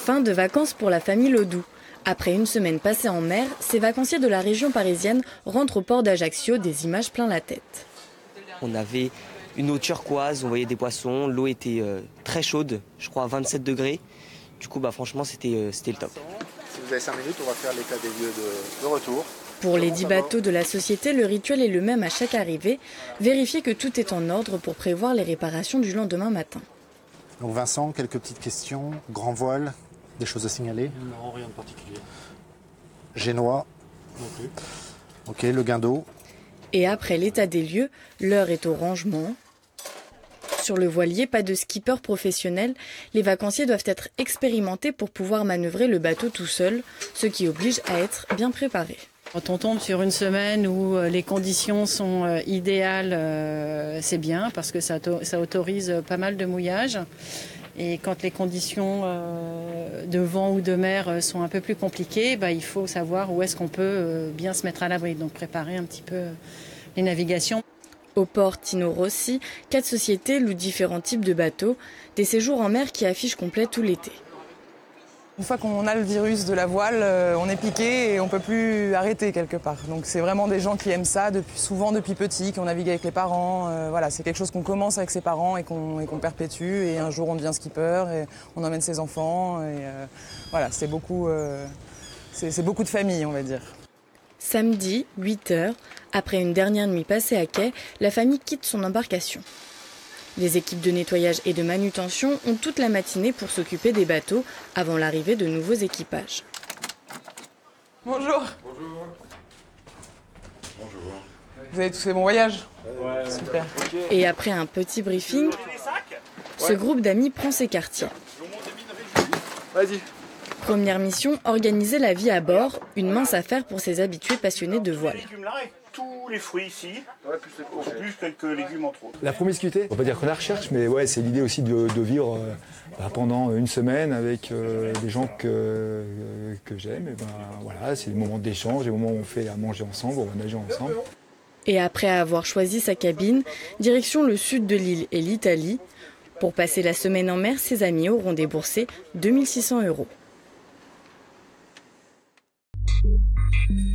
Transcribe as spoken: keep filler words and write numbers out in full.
Fin de vacances pour la famille Ledoux. Après une semaine passée en mer, ces vacanciers de la région parisienne rentrent au port d'Ajaccio, des images plein la tête. On avait une eau turquoise, on voyait des poissons, l'eau était euh, très chaude, je crois à vingt-sept degrés. Du coup, bah, franchement, c'était euh, c'était le top. Si vous avez cinq minutes, on va faire l'état des lieux de, de retour. Pour les dix bateaux de la société, le rituel est le même à chaque arrivée. Vérifier que tout est en ordre pour prévoir les réparations du lendemain matin. Donc Vincent, quelques petites questions. Grand voile, des choses à signaler? Non, rien de particulier. Génois? Non plus. Ok, le guindeau. Et après l'état des lieux, l'heure est au rangement. Sur le voilier, pas de skipper professionnel. Les vacanciers doivent être expérimentés pour pouvoir manœuvrer le bateau tout seul, ce qui oblige à être bien préparé. Quand on tombe sur une semaine où les conditions sont idéales, c'est bien parce que ça, ça autorise pas mal de mouillage. Et quand les conditions de vent ou de mer sont un peu plus compliquées, bah, il faut savoir où est-ce qu'on peut bien se mettre à l'abri, donc préparer un petit peu les navigations. Au port Tino Rossi, quatre sociétés louent différents types de bateaux, des séjours en mer qui affichent complet tout l'été. Une fois qu'on a le virus de la voile, on est piqué et on ne peut plus arrêter quelque part. Donc c'est vraiment des gens qui aiment ça, depuis, souvent depuis petit, qui ont navigué avec les parents. Euh, voilà, c'est quelque chose qu'on commence avec ses parents et qu'on et qu'on perpétue. Et un jour on devient skipper et on emmène ses enfants. Et, euh, voilà, c'est beaucoup, euh, c'est, c'est beaucoup de famille, on va dire. Samedi, huit heures, après une dernière nuit passée à quai, la famille quitte son embarcation. Les équipes de nettoyage et de manutention ont toute la matinée pour s'occuper des bateaux avant l'arrivée de nouveaux équipages. Bonjour. Bonjour. Bonjour. Vous avez tous fait bon voyage? Ouais. Super. Et après un petit briefing, ce groupe d'amis prend ses quartiers. Vas-y. Première mission, organiser la vie à bord, une mince affaire pour ces habitués passionnés de voile. Tous les fruits ici, ouais, plus, les plus quelques légumes entre autres. La promiscuité, on va pas dire qu'on la recherche, mais ouais, c'est l'idée aussi de, de vivre euh, bah, pendant une semaine avec euh, des gens que, euh, que j'aime. Et ben, voilà, c'est des moments d'échange, des moments où on fait à manger ensemble, on va nager ensemble. Et après avoir choisi sa cabine, direction le sud de l'île et l'Italie. Pour passer la semaine en mer, ses amis auront déboursé deux mille six cents euros.